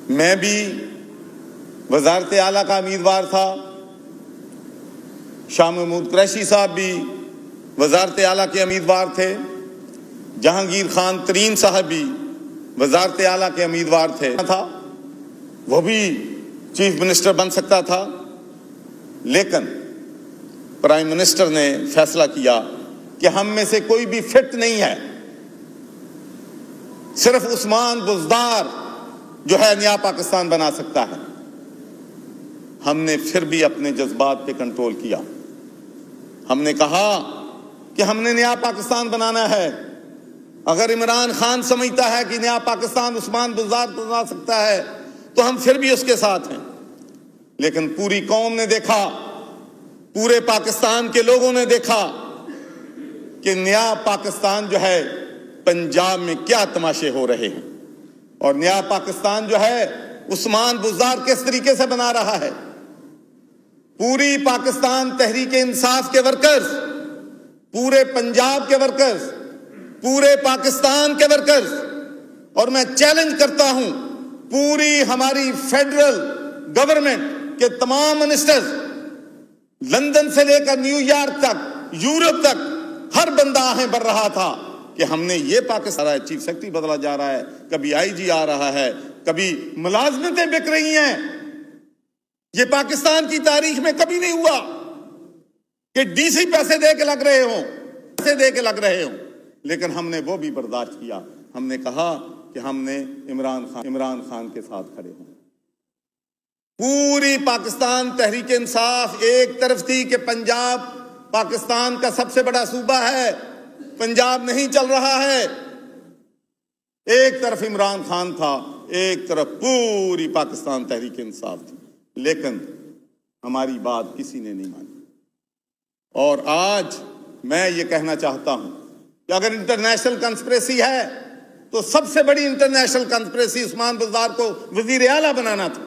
میں بھی وزارت اعلیٰ کا امیدوار تھا، شاہ محمود قریشی صاحب بھی وزارت اعلیٰ کے امیدوار تھے، جہانگیر خان ترین صاحب بھی وزارت اعلیٰ کے امیدوار تھا، وہ بھی چیف منسٹر بن سکتا تھا، لیکن پرائم منسٹر نے فیصلہ کیا کہ ہم میں سے کوئی بھی فٹ نہیں ہے، صرف عثمان بزدار جو ہے نیا پاکستان بنا سکتا ہے۔ ہم نے پھر بھی اپنے جذبات پہ کنٹرول کیا، ہم نے کہا کہ ہم نے نیا پاکستان بنانا ہے۔ اگر عمران خان سمجھتا ہے کہ نیا پاکستان عثمان بزدار بنا سکتا ہے تو ہم پھر بھی اس کے ساتھ ہیں، لیکن پوری قوم نے دیکھا، پورے پاکستان کے لوگوں نے دیکھا کہ نیا پاکستان جو ہے پنجاب میں کیا تماشے ہو رہے ہیں، اور نیا پاکستان جو ہے عثمان بزدار کس طریقے سے بنا رہا ہے۔ پوری پاکستان تحریک انصاف کے ورکرز، پورے پنجاب کے ورکرز، پورے پاکستان کے ورکرز، اور میں چیلنج کرتا ہوں پوری ہماری فیڈرل گورنمنٹ کے تمام منسٹرز، لندن سے لے کر نیو یارک تک، یورپ تک، ہر بندہ آہیں بڑھ رہا تھا کہ ہم نے یہ پاکستان ہے، چیف سیکرٹری بدلا جا رہا ہے، کبھی آئی جی آ رہا ہے، کبھی ملازمتیں بک رہی ہیں۔ یہ پاکستان کی تاریخ میں کبھی نہیں ہوا کہ ڈی سی پیسے دے کے لگ رہے ہوں، لیکن ہم نے وہ بھی برداشت کیا۔ ہم نے کہا کہ ہم نے عمران خان کے ساتھ کھڑے ہوں۔ پوری پاکستان تحریک انصاف ایک طرف تھی کہ پنجاب پاکستان کا سب سے بڑا صوبہ ہے، پنجاب نہیں چل رہا ہے۔ ایک طرف عمران خان تھا، ایک طرف پوری پاکستان تحریک انصاف تھی، لیکن ہماری بات کسی نے نہیں مانی۔ اور آج میں یہ کہنا چاہتا ہوں کہ اگر انٹرنیشنل کنسپریسی ہے تو سب سے بڑی انٹرنیشنل کنسپریسی عثمان بزدار کو وزیر اعلیٰ بنانا تھا۔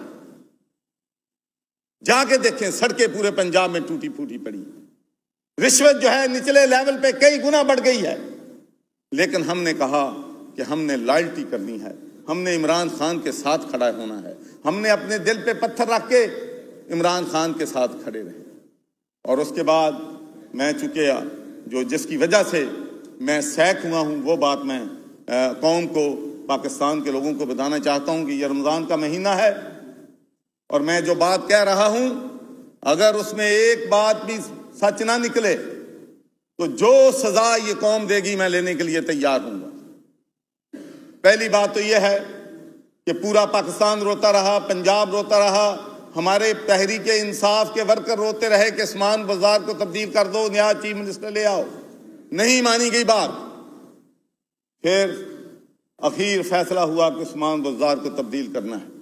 جا کے دیکھیں، سڑکیں پورے پنجاب میں ٹوٹی پھوٹی پڑی، رشوت جو ہے نچلے لیول پہ کئی گنا بڑھ گئی ہے، لیکن ہم نے کہا کہ ہم نے لائلٹی کرنی ہے، ہم نے عمران خان کے ساتھ کھڑا ہونا ہے، ہم نے اپنے دل پہ پتھر رکھ کے عمران خان کے ساتھ کھڑے رہے۔ اور اس کے بعد میں چونکہ جس کی وجہ سے میں سیک ہوا ہوں، وہ بات میں قوم کو، پاکستان کے لوگوں کو بتانا چاہتا ہوں کہ یہ رمضان کا مہینہ ہے، اور میں جو بات کہہ رہا ہوں اگر اس میں ایک بات بھی سچ نہ نکلے تو جو سزا یہ قوم دے گی میں لینے کے لیے تیار ہوں گا۔ پہلی بات تو یہ ہے کہ پورا پاکستان روتا رہا، پنجاب روتا رہا، ہمارے تحریک انصاف کے ورکر روتے رہے کہ عثمان بزدار کو تبدیل کر دو، نیا چیف منسٹر لے آؤ، نہیں مانی گئی بات۔ پھر اخیر فیصلہ ہوا کہ عثمان بزدار کو تبدیل کرنا ہے۔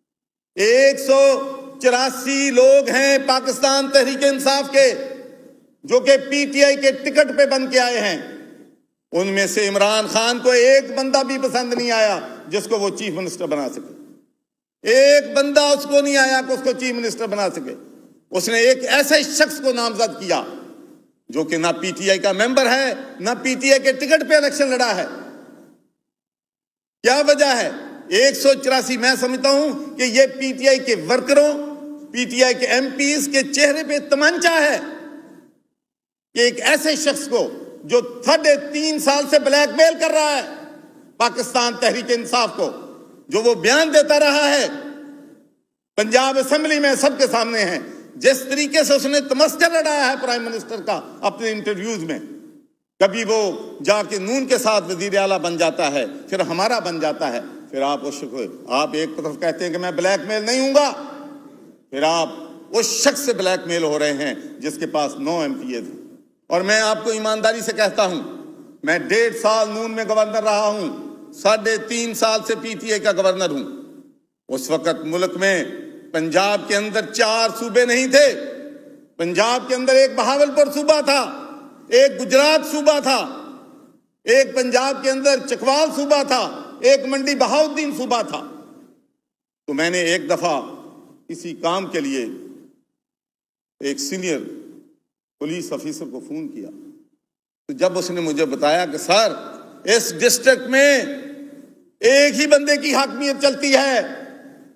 184 لوگ ہیں پاکستان تحریک انصاف کے جو کہ پی ٹی آئی کے ٹکٹ پہ بن کے آئے ہیں، ان میں سے عمران خان کو ایک بندہ بھی پسند نہیں آیا جس کو وہ چیف منسٹر بنا سکے، ایک بندہ اس کو نہیں آیا کہ اس کو چیف منسٹر بنا سکے۔ اس نے ایک ایسے شخص کو نامزد کیا جو کہ نہ پی ٹی آئی کا ممبر ہے، نہ پی ٹی آئی کے ٹکٹ پہ الیکشن لڑا ہے۔ کیا وجہ ہے؟ 184 میں سمجھتا ہوں کہ یہ پی ٹی آئی کے ورکروں، پی ٹی آئی کے ایم پیز کے چہرے پہ تمانچہ ہے کہ ایک ایسے شخص کو جو 3.5 سال سے بلیک میل کر رہا ہے پاکستان تحریک انصاف کو، جو وہ بیان دیتا رہا ہے پنجاب اسمبلی میں سب کے سامنے ہے، جس طریقے سے اس نے تمسکر لڑایا ہے پرائم منسٹر کا اپنے انٹرویوز میں، کبھی وہ جا کے نون کے ساتھ وزیر اعلیٰ بن جاتا ہے، پھر ہمارا بن جاتا ہے، پھر آپ ایک طرف کہتے ہیں کہ میں بلیک میل نہیں ہوں گا، پھر آپ اس شخص سے بلیک میل ہو رہے ہیں جس کے پاس 9 ایم پی ایز ہیں۔ اور میں آپ کو ایمانداری سے کہتا ہوں، میں 1.5 سال نون میں گورنر رہا ہوں، 3.5 سال سے پی ٹی آئی کا گورنر ہوں۔ اس وقت ملک میں پنجاب کے اندر 4 صوبے نہیں تھے، پنجاب کے اندر ایک بہاولپور صوبہ تھا، ایک گجرات صوبہ تھا، ایک پنجاب کے اندر چکوال صوبہ تھا، ایک منڈی بہاؤدین صوبہ تھا۔ تو میں نے ایک دفعہ کسی کام کے لیے ایک سینئر پولیس افیسر کو فون کیا، تو جب اس نے مجھے بتایا کہ سر اس ڈسٹرکٹ میں ایک ہی بندے کی حاکمیت چلتی ہے،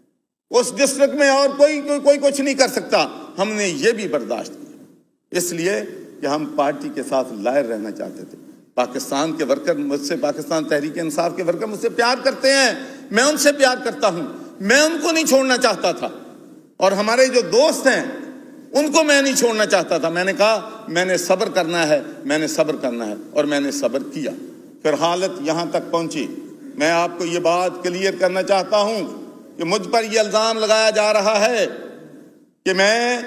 اس ڈسٹرکٹ میں اور کوئی کچھ نہیں کر سکتا. ہم نے یہ بھی برداشت کیا اس لیے کہ ہم پارٹی کے ساتھ لائر رہنا چاہتے تھے. پاکستان کے ورکر مجھ سے، پاکستان تحریک انصاف کے ورکر مجھ سے پیار کرتے ہیں، میں ان سے پیار کرتا ہوں، میں ان کو نہیں چھوڑنا چاہتا تھا، اور ہمارے جو دوست ہیں ان کو میں نہیں چھوڑنا چاہتا تھا. میں نے کہا میں نے صبر کرنا ہے، میں نے صبر کرنا ہے، اور میں نے صبر کیا. پھر حالت یہاں تک پہنچی. میں آپ کو یہ بات کلیئر کرنا چاہتا ہوں کہ مجھ پر یہ الزام لگایا جا رہا ہے کہ میں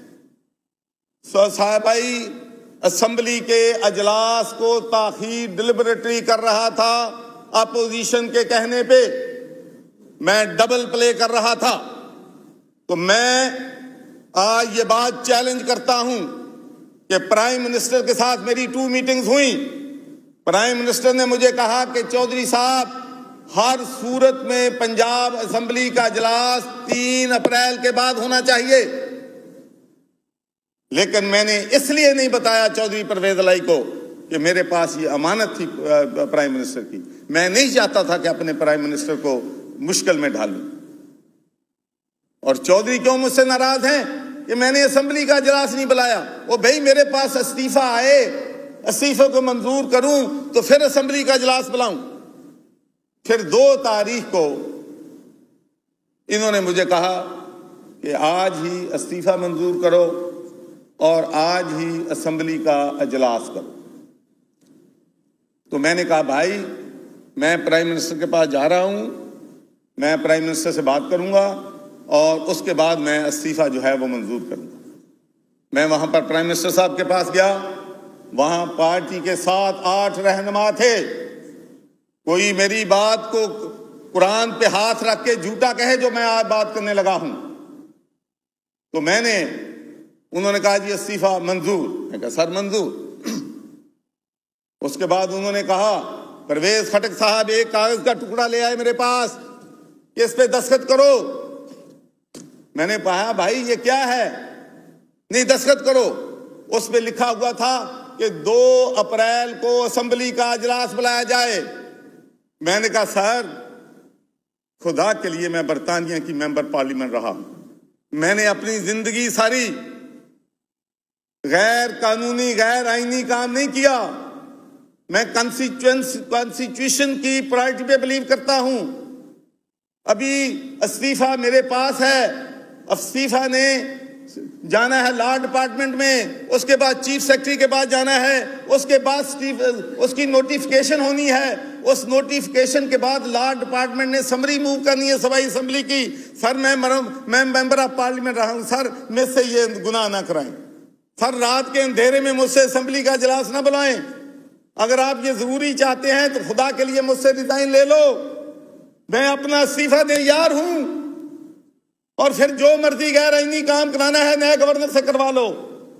صوبائی اسمبلی کے اجلاس کو تاخیر ڈیلیبریٹلی کر رہا تھا. اپوزیشن کے کہنے پہ میں ڈبل پلے کر رہا تھا. تو میں آج یہ بات چیلنج کرتا ہوں کہ پرائم منسٹر کے ساتھ میری 2 میٹنگز ہوئیں. پرائم منسٹر نے مجھے کہا کہ چودھری صاحب ہر صورت میں پنجاب اسمبلی کا اجلاس 3 اپریل کے بعد ہونا چاہیے. لیکن میں نے اس لیے نہیں بتایا چودھری پرویز الہی کو کہ میرے پاس یہ امانت تھی پرائم منسٹر کی. میں نہیں چاہتا تھا کہ اپنے پرائم منسٹر کو مشکل میں ڈالوں. اور چودھری کیوں مجھ سے ناراض ہیں کہ میں نے اسمبلی کا اجلاس نہیں بلایا؟ وہ بھائی میرے پاس استعفیٰ آئے، استعفے کو منظور کروں تو پھر اسمبلی کا اجلاس بلاؤں. پھر 2 تاریخ کو انہوں نے مجھے کہا کہ آج ہی استعفیٰ منظور کرو اور آج ہی اسمبلی کا اجلاس کرو. تو میں نے کہا بھائی میں پرائم منسٹر کے پاس جا رہا ہوں، میں پرائم منسٹر سے بات کروں گا اور اس کے بعد میں استعفیٰ جو ہے وہ منظور کروں گا. میں وہاں پر پرائم منسٹر صاحب کے پاس گیا. وہاں پارٹی کے 7-8 رہنما تھے. کوئی میری بات کو قرآن پہ ہاتھ رکھ کے جھوٹا کہے جو میں آج بات کرنے لگا ہوں. تو انہوں نے کہا جی استعفیٰ منظور. میں کہا سر منظور. اس کے بعد انہوں نے کہا پرویز خٹک صاحب ایک کاغذ کا ٹکڑا لے آئے میرے پاس کہ اس پہ دستخط کرو. میں نے کہا بھائی یہ کیا ہے؟ نہیں دستخط کرو. اس پہ لکھا ہوا تھا کہ 2 اپریل کو اسمبلی کا اجلاس بلایا جائے. میں نے کہا سر خدا کے لیے میں برطانیہ کی ممبر پارلیمنٹ رہا ہوں. میں نے اپنی زندگی ساری غیر قانونی غیر آئینی کام نہیں کیا. میں کانسٹیٹیوشن کی پرائرٹی پہ بلیو کرتا ہوں. ابھی استعفیٰ میرے پاس ہے. استعفیٰ نے جانا ہے لا ڈپارٹمنٹ میں، اس کے بعد چیف سیکرٹری کے بعد جانا ہے، اس کے بعد اس کی نوٹیفکیشن ہونی ہے. اس نوٹیفکیشن کے بعد لا ڈپارٹمنٹ نے سمری موو کرنی ہے صوبائی اسمبلی کی. سر میں ممبر آف پارلیمنٹ رہا ہوں، سر مجھ سے یہ گناہ نہ کرائیں. سر رات کے اندھیرے میں مجھ سے اسمبلی کا اجلاس نہ بلائیں. اگر آپ یہ ضروری چاہتے ہیں تو خدا کے لیے مجھ سے ریزائن لے لو. میں اپنا استعفیٰ دے یار ہوں، اور پھر جو مرضی غیر آئینی کام کرانا ہے نئے گورنر سے کروا لو.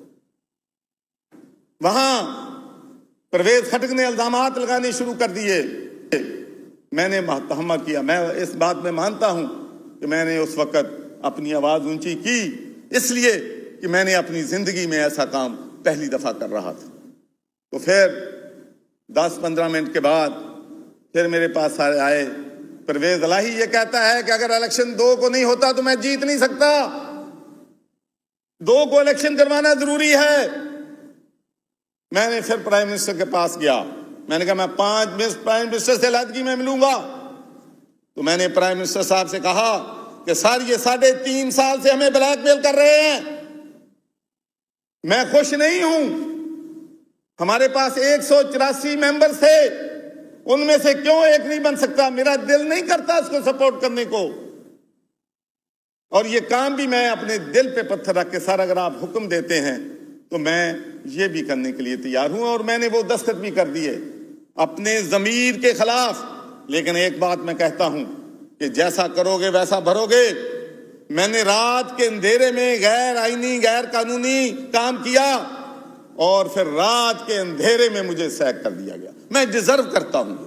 وہاں پرویز خٹک نے الزامات لگانے شروع کر دیے. میں نے محتمہ کیا. میں اس بات میں مانتا ہوں کہ میں نے اس وقت اپنی آواز اونچی کی اس لیے کہ میں نے اپنی زندگی میں ایسا کام پہلی دفعہ کر رہا تھا. تو پھر 10-15 منٹ کے بعد پھر میرے پاس سارے آئے. پرویز الہی یہ کہتا ہے کہ اگر الیکشن 2 کو نہیں ہوتا تو میں جیت نہیں سکتا. 2 کو الیکشن کروانا ضروری ہے. میں نے پھر پرائم منسٹر کے پاس گیا. میں نے کہا میں 5 پرائم منسٹر سے علیحدگی میں ملوں گا. تو میں نے پرائم منسٹر صاحب سے کہا کہ سر یہ 3.5 سال سے ہمیں بلیک میل کر رہے ہیں. میں خوش نہیں ہوں. ہمارے پاس 184 ممبر تھے، ان میں سے کیوں ایک نہیں بن سکتا؟ میرا دل نہیں کرتا اس کو سپورٹ کرنے کو. اور یہ کام بھی میں اپنے دل پہ پتھر رکھ کے سر اگر آپ حکم دیتے ہیں تو میں یہ بھی کرنے کے لیے تیار ہوں. اور میں نے وہ دستخط بھی کر دیے اپنے ضمیر کے خلاف. لیکن ایک بات میں کہتا ہوں کہ جیسا کرو گے ویسا بھرو گے. میں نے رات کے اندھیرے میں غیر آئینی غیر قانونی کام کیا اور پھر رات کے اندھیرے میں مجھے سیک کر دیا گیا. میں ڈیزرو کرتا ہوں.